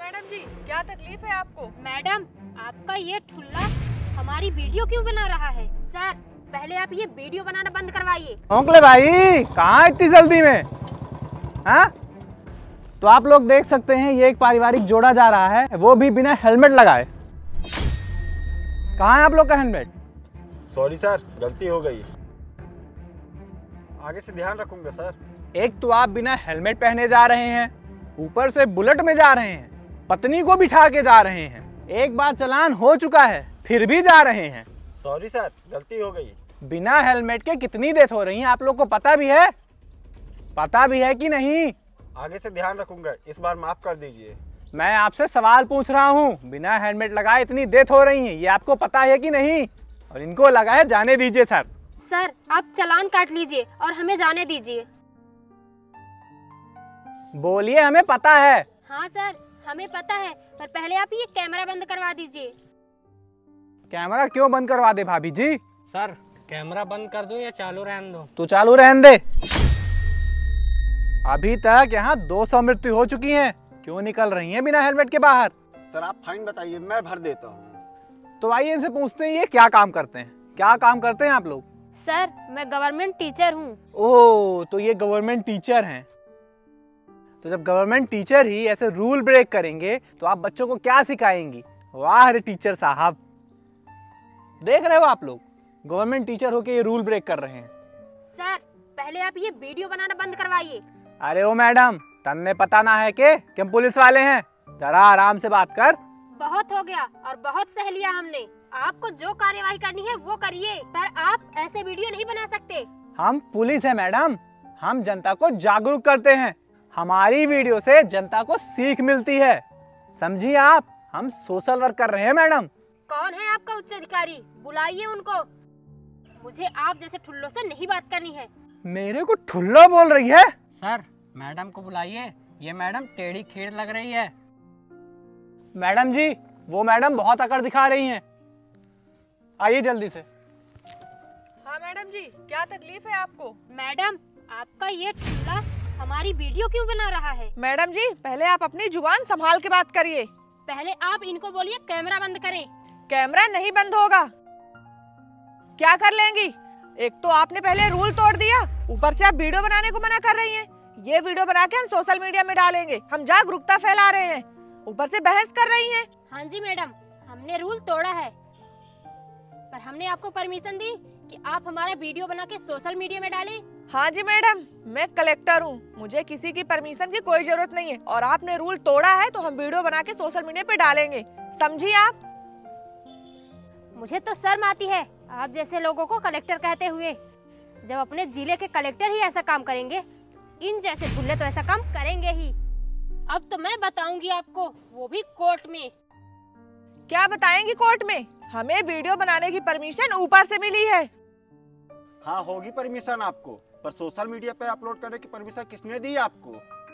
Madam जी, क्या तकलीफ है आपको? मैडम, आपका ये ठुल्ला हमारी वीडियो क्यों बना रहा है? सर, पहले आप ये वीडियो बनाना बंद करवाइए। ओंकले भाई, कहाँ इतनी जल्दी में? हाँ? तो आप लोग देख सकते हैं ये एक पारिवारिक जोड़ा जा रहा है, वो भी बिना हेलमेट लगाए। कहाँ है आप लोग का हेलमेट? सॉरी सर, गलती हो गई, आगे से ध्यान रखूंगा सर। एक तो आप बिना हेलमेट पहने जा रहे हैं, ऊपर से बुलेट में जा रहे हैं, पत्नी को बिठा के जा रहे हैं। एक बार चालान हो चुका है, फिर भी जा रहे हैं। सॉरी सर, गलती हो गई। बिना हेलमेट के कितनी डेथ हो रही है आप लोग को पता भी है? पता भी है कि नहीं? आगे से ध्यान रखूंगा, इस बार माफ कर दीजिए। मैं आपसे सवाल पूछ रहा हूँ, बिना हेलमेट लगाए इतनी डेथ हो रही है, ये आपको पता है कि नहीं? और इनको लगा है जाने दीजिए सर। सर, आप चालान काट लीजिए और हमें जाने दीजिए। बोलिए, हमें पता है। हाँ सर, हमें पता है, पर पहले आप ये कैमरा बंद करवा दीजिए। कैमरा क्यों बंद करवा दे भाभी जी? सर, कैमरा बंद कर दूं या चालू रहने दो? तू चालू रहने दे। अभी तक यहाँ 200 मृत्यु हो चुकी हैं, क्यों निकल रही हैं बिना हेलमेट के बाहर? सर आप फाइन बताइए, मैं भर देता हूँ। तो आइए इनसे पूछते हैं ये क्या काम करते हैं। क्या काम करते हैं आप लोग? सर, मैं गवर्नमेंट टीचर हूँ। ओह, तो ये गवर्नमेंट टीचर हैं। तो जब गवर्नमेंट टीचर ही ऐसे रूल ब्रेक करेंगे तो आप बच्चों को क्या सिखाएंगी? वाह रे टीचर साहब, देख रहे हो आप लोग, गवर्नमेंट टीचर होके ये रूल ब्रेक कर रहे हैं। सर, पहले आप ये वीडियो बनाना बंद करवाइए। अरे ओ मैडम, तन्ने पता ना है कि हम पुलिस वाले हैं? जरा आराम से बात कर। बहुत हो गया और बहुत सह लिया हमने। आपको जो कार्यवाही करनी है वो करिए, पर आप ऐसे वीडियो नहीं बना सकते। हम पुलिस है मैडम, हम जनता को जागरूक करते हैं। हमारी वीडियो से जनता को सीख मिलती है, समझिए आप। हम सोशल वर्क कर रहे हैं मैडम। कौन है आपका उच्च अधिकारी? बुलाइए उनको। मुझे आप जैसे ठुल्लों से नहीं बात करनी है। मेरे को ठुल्ला बोल रही है? सर, मैडम को बुलाइए, ये मैडम टेढ़ी खीर लग रही है। मैडम जी, वो मैडम बहुत अकड़ दिखा रही हैं, आइए जल्दी से। हाँ मैडम जी, क्या तकलीफ है आपको? मैडम, आपका ये ठुल्ला हमारी वीडियो क्यों बना रहा है? मैडम जी, पहले आप अपनी जुबान संभाल के बात करिए। पहले आप इनको बोलिए कैमरा बंद करें। कैमरा नहीं बंद होगा। क्या कर लेंगी? एक तो आपने पहले रूल तोड़ दिया, ऊपर से आप वीडियो बनाने को मना कर रही हैं। ये वीडियो बना के हम सोशल मीडिया में डालेंगे, हम जागरूकता फैला रहे हैं, ऊपर से बहस कर रही हैं। हाँ जी मैडम, हमने रूल तोड़ा है, पर हमने आपको परमिशन दी कि आप हमारा वीडियो बना के सोशल मीडिया में डालें। हाँ जी मैडम, मैं कलेक्टर हूँ, मुझे किसी की परमिशन की कोई जरूरत नहीं है, और आपने रूल तोड़ा है तो हम वीडियो बना के सोशल मीडिया पे डालेंगे, समझिए आप। मुझे तो शर्म आती है आप जैसे लोगों को कलेक्टर कहते हुए। जब अपने जिले के कलेक्टर ही ऐसा काम करेंगे, इन जैसे ठुल्ले तो ऐसा काम करेंगे ही। अब तो मैं बताऊंगी आपको, वो भी कोर्ट में। क्या बताएंगी कोर्ट में? हमें वीडियो बनाने की परमिशन ऊपर से मिली है। हाँ होगी परमिशन आपको, पर सोशल मीडिया पे अपलोड करने की परमिशन किसने दी आपको?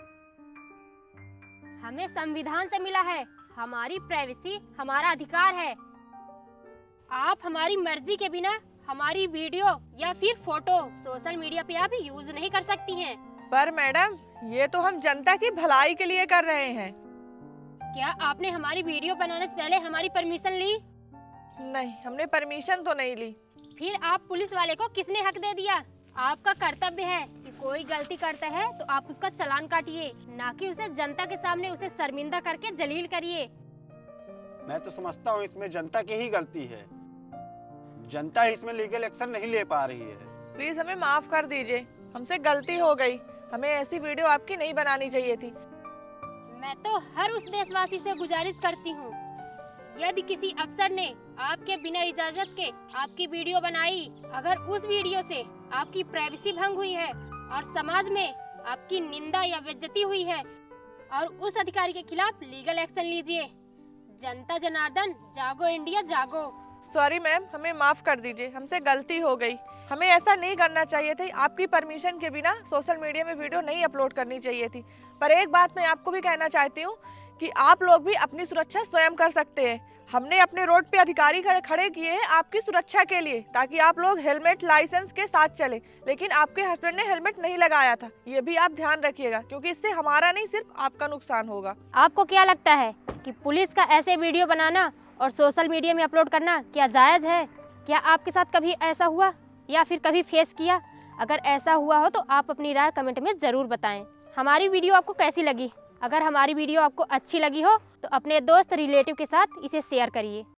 हमें संविधान से मिला है, हमारी प्राइवेसी हमारा अधिकार है। आप हमारी मर्जी के बिना हमारी वीडियो या फिर फोटो सोशल मीडिया पे आप यूज नहीं कर सकती हैं। पर मैडम, ये तो हम जनता की भलाई के लिए कर रहे हैं। क्या आपने हमारी वीडियो बनाने से पहले हमारी परमिशन ली? नहीं, हमने परमिशन तो नहीं ली। फिर आप पुलिस वाले को किसने हक दे दिया? आपका कर्तव्य है कि कोई गलती करता है तो आप उसका चालान काटिए, ना कि उसे जनता के सामने उसे शर्मिंदा करके जलील करिए। मैं तो समझता हूँ इसमें जनता की ही गलती है, जनता ही इसमें लीगल एक्शन नहीं ले पा रही है। प्लीज हमें माफ कर दीजिए, हमसे गलती हो गई, हमें ऐसी वीडियो आपकी नहीं बनानी चाहिए थी। मैं तो हर उस देशवासी से गुजारिश करती हूँ, यदि किसी अफसर ने आपके बिना इजाजत के आपकी वीडियो बनाई, अगर उस वीडियो से आपकी प्राइवेसी भंग हुई है और समाज में आपकी निंदा या बेइज्जती हुई है, और उस अधिकारी के खिलाफ लीगल एक्शन लीजिए। जनता जनार्दन जागो, इंडिया जागो। सॉरी मैम, हमें माफ कर दीजिए, हमसे गलती हो गई, हमें ऐसा नहीं करना चाहिए था। आपकी परमिशन के बिना सोशल मीडिया में वीडियो नहीं अपलोड करनी चाहिए थी। पर एक बात मैं आपको भी कहना चाहती हूँ कि आप लोग भी अपनी सुरक्षा स्वयं कर सकते हैं। हमने अपने रोड पे अधिकारी खड़े किए हैं आपकी सुरक्षा के लिए, ताकि आप लोग हेलमेट लाइसेंस के साथ चले। लेकिन आपके हस्बैंड ने हेलमेट नहीं लगाया था, ये भी आप ध्यान रखिएगा, क्योंकि इससे हमारा नहीं सिर्फ आपका नुकसान होगा। आपको क्या लगता है कि पुलिस का ऐसे वीडियो बनाना और सोशल मीडिया में अपलोड करना क्या जायज़ है? क्या आपके साथ कभी ऐसा हुआ या फिर कभी फेस किया? अगर ऐसा हुआ हो तो आप अपनी राय कमेंट में ज़रूर बताएं। हमारी वीडियो आपको कैसी लगी? अगर हमारी वीडियो आपको अच्छी लगी हो तो अपने दोस्त रिलेटिव के साथ इसे शेयर करिए।